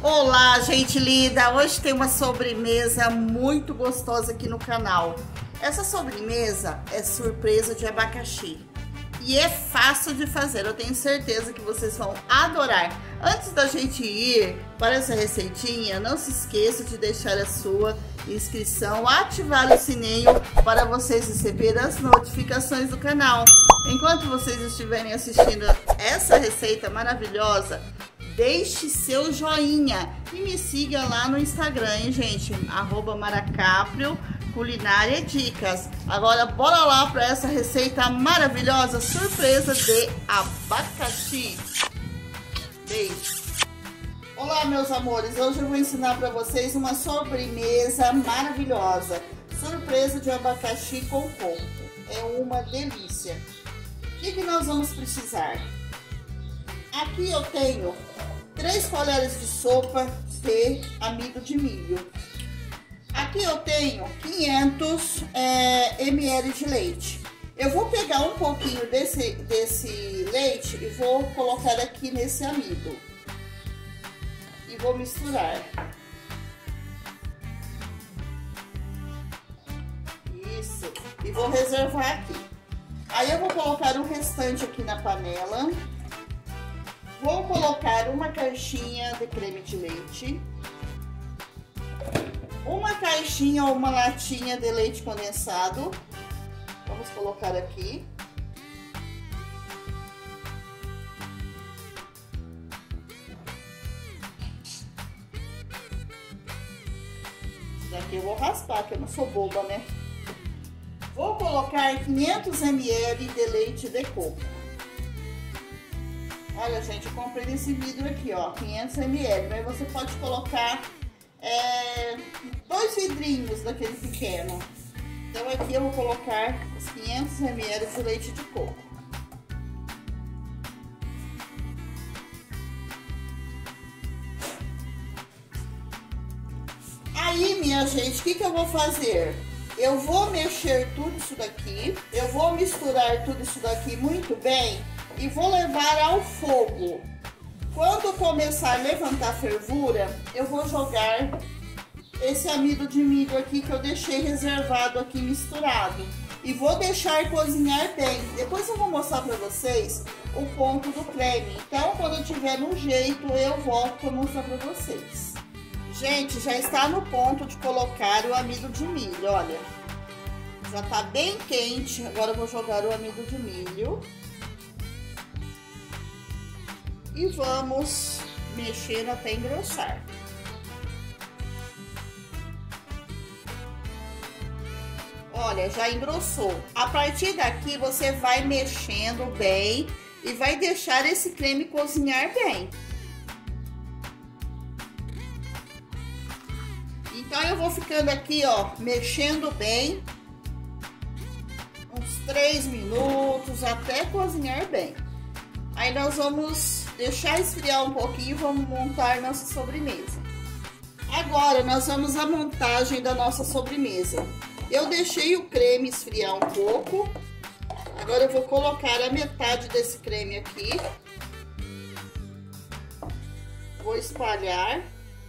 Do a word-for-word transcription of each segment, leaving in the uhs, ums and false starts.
Olá, gente linda! Hoje tem uma sobremesa muito gostosa aqui no canal. Essa sobremesa é surpresa de abacaxi e é fácil de fazer, eu tenho certeza que vocês vão adorar. Antes da gente ir para essa receitinha, não se esqueça de deixar a sua inscrição, ativar o sininho para vocês receberem as notificações do canal. Enquanto vocês estiverem assistindo essa receita maravilhosa, deixe seu joinha e me siga lá no Instagram, hein, gente? Arroba Maracaprio Culinária Dicas. Agora, bora lá para essa receita maravilhosa, surpresa de abacaxi. Beijo! Olá, meus amores! Hoje eu vou ensinar para vocês uma sobremesa maravilhosa. Surpresa de abacaxi com coco. É uma delícia. O que, que nós vamos precisar? Aqui eu tenho três colheres de sopa de amido de milho. Aqui eu tenho quinhentos é, mililitros de leite. Eu vou pegar um pouquinho desse, desse leite e vou colocar aqui nesse amido. E vou misturar. Isso. E vou reservar aqui. Aí eu vou colocar o restante aqui na panela. Vou colocar uma caixinha de creme de leite, uma caixinha ou uma latinha de leite condensado. Vamos colocar aqui. Isso daqui eu vou raspar, que eu não sou boba, né? Vou colocar quinhentos mililitros de leite de coco. Olha, gente, eu comprei nesse vidro aqui, ó, quinhentos mililitros. Aí você pode colocar é, dois vidrinhos daquele pequeno. Então aqui eu vou colocar os quinhentos mililitros de leite de coco. Aí, minha gente, o que que eu vou fazer? Eu vou mexer tudo isso daqui, eu vou misturar tudo isso daqui muito bem e vou levar ao fogo. Quando começar a levantar fervura, eu vou jogar esse amido de milho aqui que eu deixei reservado aqui misturado. E vou deixar cozinhar bem. Depois eu vou mostrar para vocês o ponto do creme. Então, quando eu tiver no jeito, eu volto para mostrar para vocês. Gente, já está no ponto de colocar o amido de milho, olha. Já tá bem quente. Agora eu vou jogar o amido de milho. E vamos mexendo até engrossar. Olha, já engrossou. A partir daqui você vai mexendo bem e vai deixar esse creme cozinhar bem. Então eu vou ficando aqui, ó, mexendo bem. Uns três minutos até cozinhar bem. Aí nós vamos deixar esfriar um pouquinho e vamos montar nossa sobremesa. Agora nós vamos à montagem da nossa sobremesa. Eu deixei o creme esfriar um pouco. Agora eu vou colocar a metade desse creme aqui. Vou espalhar.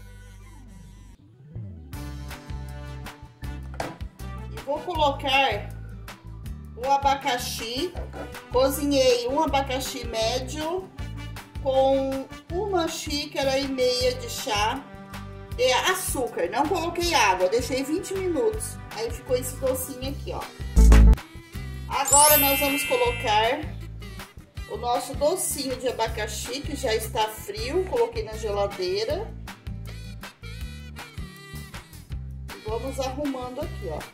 E vou colocar o abacaxi. Cozinhei um abacaxi médio com uma xícara e meia de chá de açúcar. Não coloquei água, deixei vinte minutos. Aí ficou esse docinho aqui, ó. Agora nós vamos colocar o nosso docinho de abacaxi, que já está frio. Coloquei na geladeira. E vamos arrumando aqui, ó.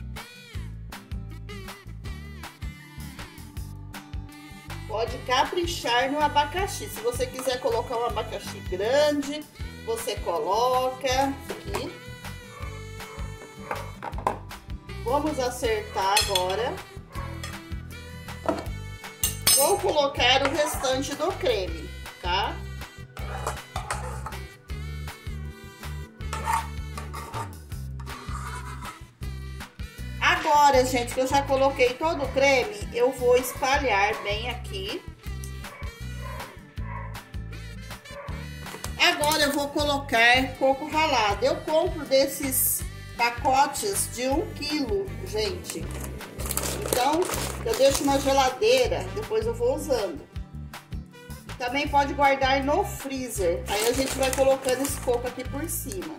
Pode caprichar no abacaxi. Se você quiser colocar um abacaxi grande, você coloca aqui. Vamos acertar agora. Vou colocar o restante do creme, tá? Agora, gente, que eu já coloquei todo o creme, eu vou espalhar bem aqui. vou colocar coco ralado. Eu compro desses pacotes de um quilo, gente. Então, eu deixo na geladeira, depois eu vou usando. Também pode guardar no freezer. Aí a gente vai colocando esse coco aqui por cima.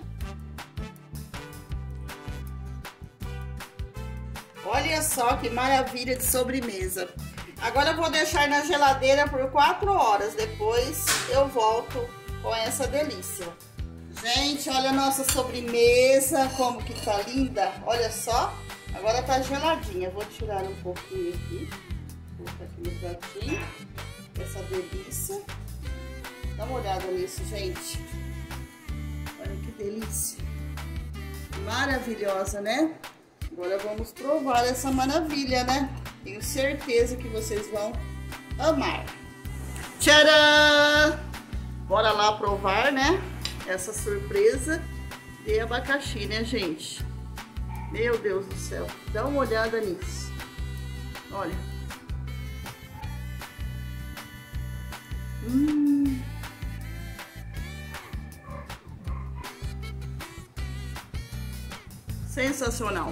Olha só que maravilha de sobremesa. Agora eu vou deixar na geladeira por quatro horas. Depois eu volto com essa delícia. Gente, olha a nossa sobremesa, como que tá linda. Olha só. Agora tá geladinha. Vou tirar um pouquinho aqui. Vou colocar aqui no pratinho. Essa delícia. Dá uma olhada nisso, gente. Olha que delícia. Maravilhosa, né? Agora vamos provar essa maravilha, né? Tenho certeza que vocês vão amar. Tcharam! Bora lá provar, né? Essa surpresa de abacaxi, né, gente? Meu Deus do céu. Dá uma olhada nisso. Olha. Hum. Sensacional.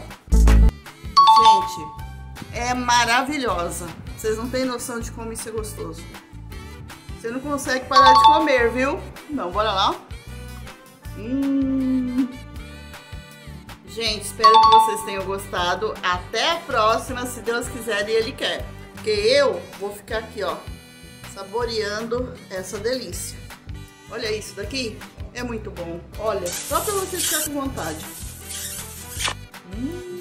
Gente, é maravilhosa. Vocês não têm noção de como isso é gostoso. Você não consegue parar de comer, viu? Então, bora lá. Hum. Gente, espero que vocês tenham gostado. Até a próxima, se Deus quiser e Ele quer. Porque eu vou ficar aqui, ó, saboreando essa delícia. Olha isso daqui. É muito bom. Olha, só pra você ficar com vontade. Hum.